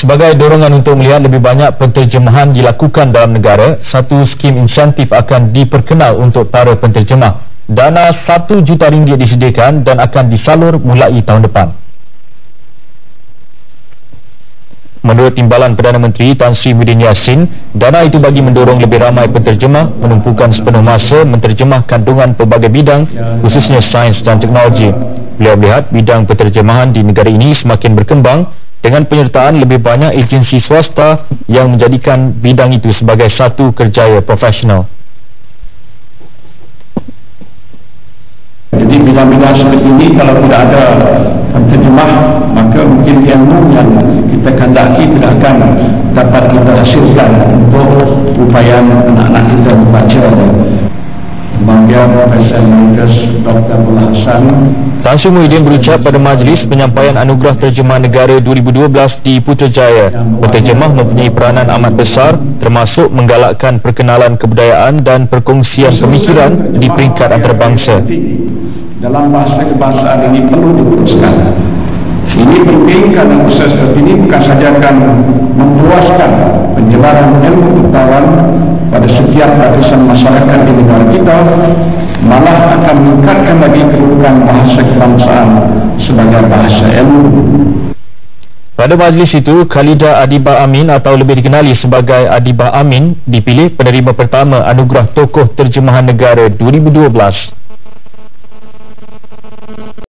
Sebagai dorongan untuk melihat lebih banyak penterjemahan dilakukan dalam negara, satu skim insentif akan diperkenal untuk para penterjemah. Dana RM1 juta disediakan dan akan disalur mulai tahun depan. Menurut Timbalan Perdana Menteri Tan Sri Muhyiddin Yassin, dana itu bagi mendorong lebih ramai penterjemah menumpukan sepenuh masa menterjemah kandungan pelbagai bidang, khususnya sains dan teknologi. Beliau melihat bidang penterjemahan di negara ini semakin berkembang dengan penyertaan lebih banyak agensi swasta yang menjadikan bidang itu sebagai satu kerjaya profesional. Jadi bidang-bidang seperti ini kalau tidak ada penterjemah, maka mungkin ilmu yang kita kandaki tidak akan dapat kita hasilkan untuk upaya anak-anak kita membaca. Bahagian Profesor Emeritus Dr. Abdullah Hassan. Tan Sri Muhyiddin berucap pada majlis penyampaian Anugerah Terjemah Negara 2012 di Putrajaya. Penterjemah mempunyai peranan amat besar termasuk menggalakkan perkenalan kebudayaan dan perkongsian pemikiran di peringkat antarabangsa. Dalam bahasa kebangsaan ini perlu diteruskan. Ini penting karena proses seperti ini bukan saja akan memperluaskan penyebaran ilmu pengetahuan pada setiap lapisan masyarakat di negara kita, malah akan meningkatkan lagi kedudukan bahasa kebangsaan sebagai bahasa ilmu. Pada majlis itu, Khalida Adibah Amin atau lebih dikenali sebagai Adibah Amin dipilih penerima pertama Anugerah Tokoh Terjemahan Negara 2012.